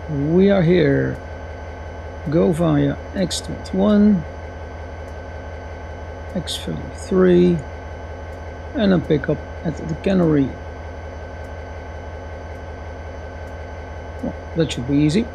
We are here. Go via X21, X33, and then pick up at the cannery. Well, that should be easy.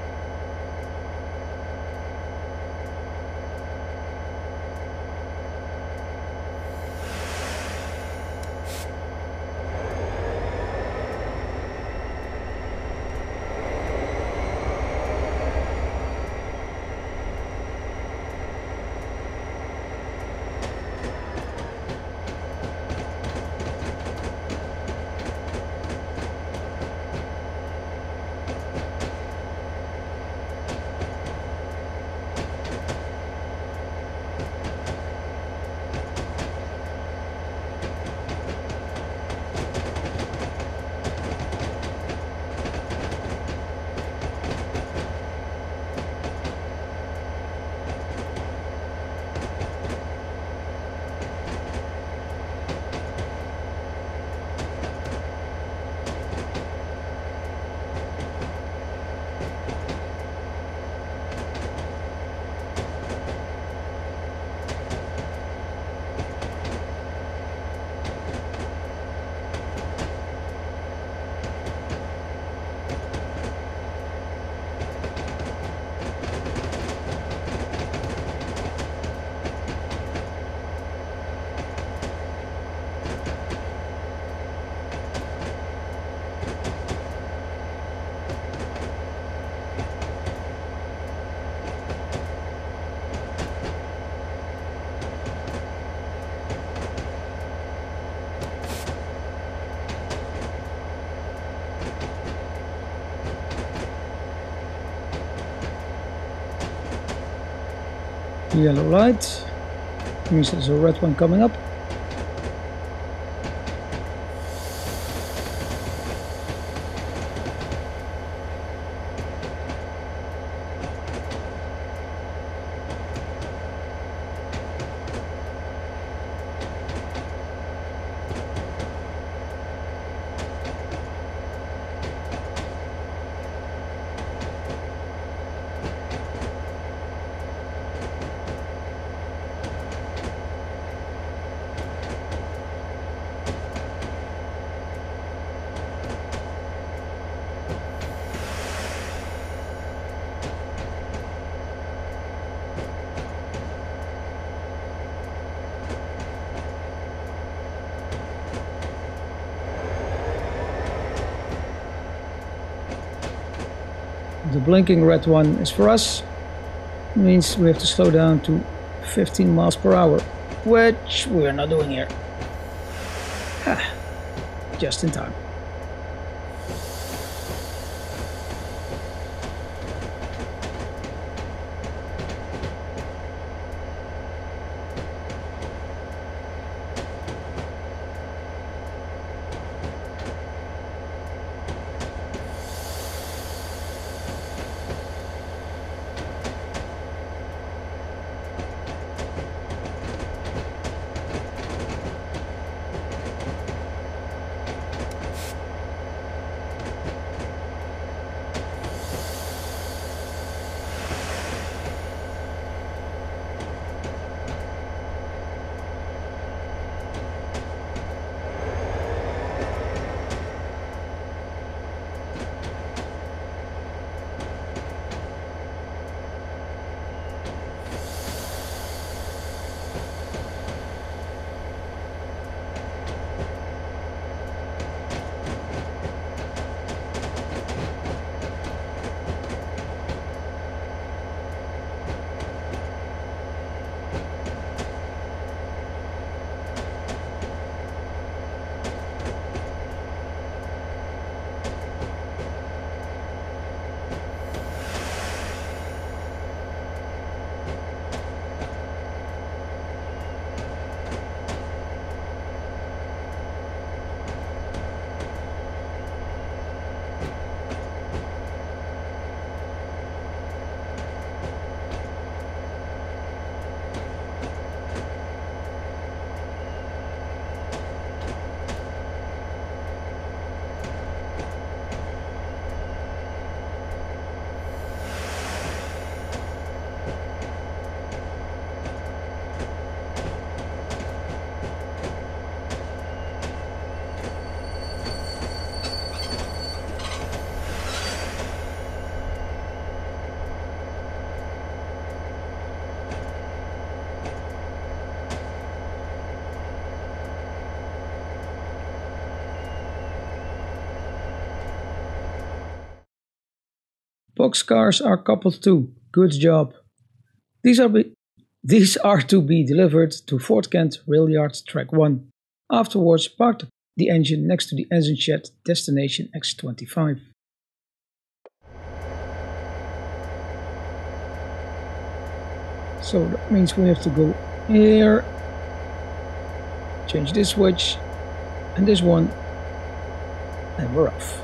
Yellow light means there's a red one coming up. The blinking red one is for us. It means we have to slow down to 15 miles per hour, which we're not doing here. Just in time. Boxcars are coupled too. Good job. These are, these are to be delivered to Fort Kent Rail Yard Track 1. Afterwards, park the engine next to the engine shed destination X25. So that means we have to go here, change this switch and this one, and we're off.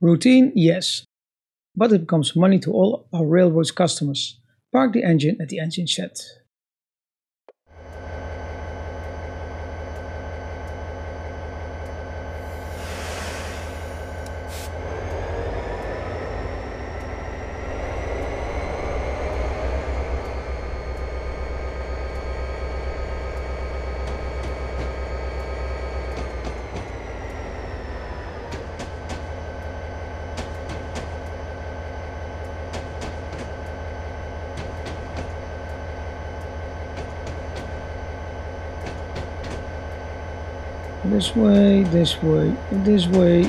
Routine, yes, but it becomes money to all our railroad's customers. Park the engine at the engine shed. This way, this way, this way.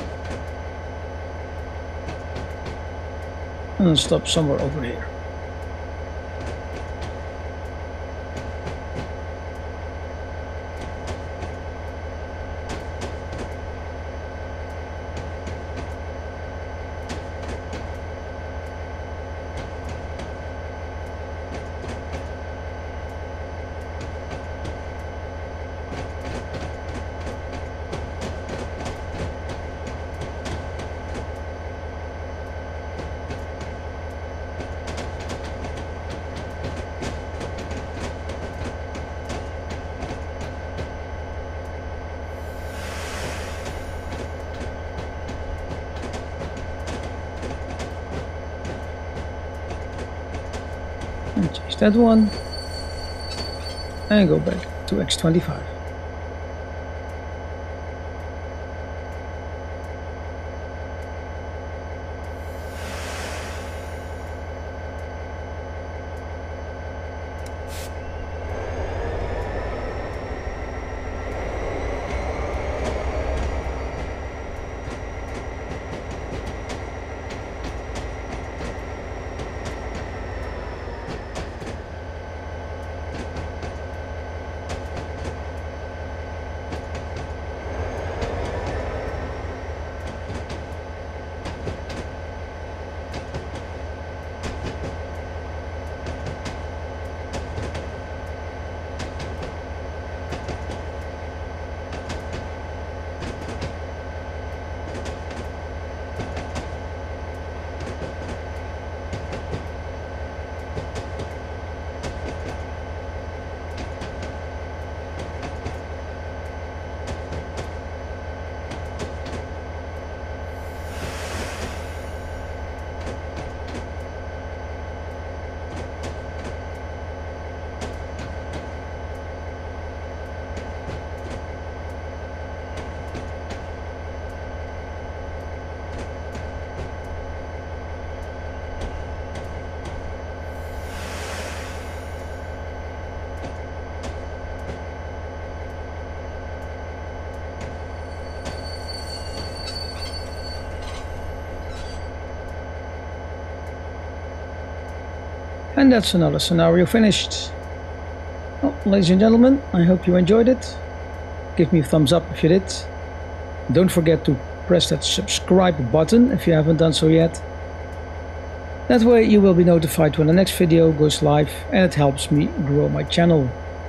And I'll stop somewhere over here. And change that one and go back to X25. And that's another scenario finished. Well, ladies and gentlemen, I hope you enjoyed it. Give me a thumbs up if you did. Don't forget to press that subscribe button if you haven't done so yet. That way you will be notified when the next video goes live and it helps me grow my channel.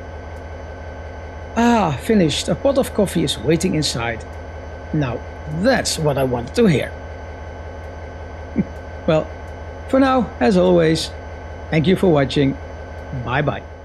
Ah, finished. A pot of coffee is waiting inside. Now, that's what I wanted to hear. Well, for now, as always, thank you for watching. Bye bye.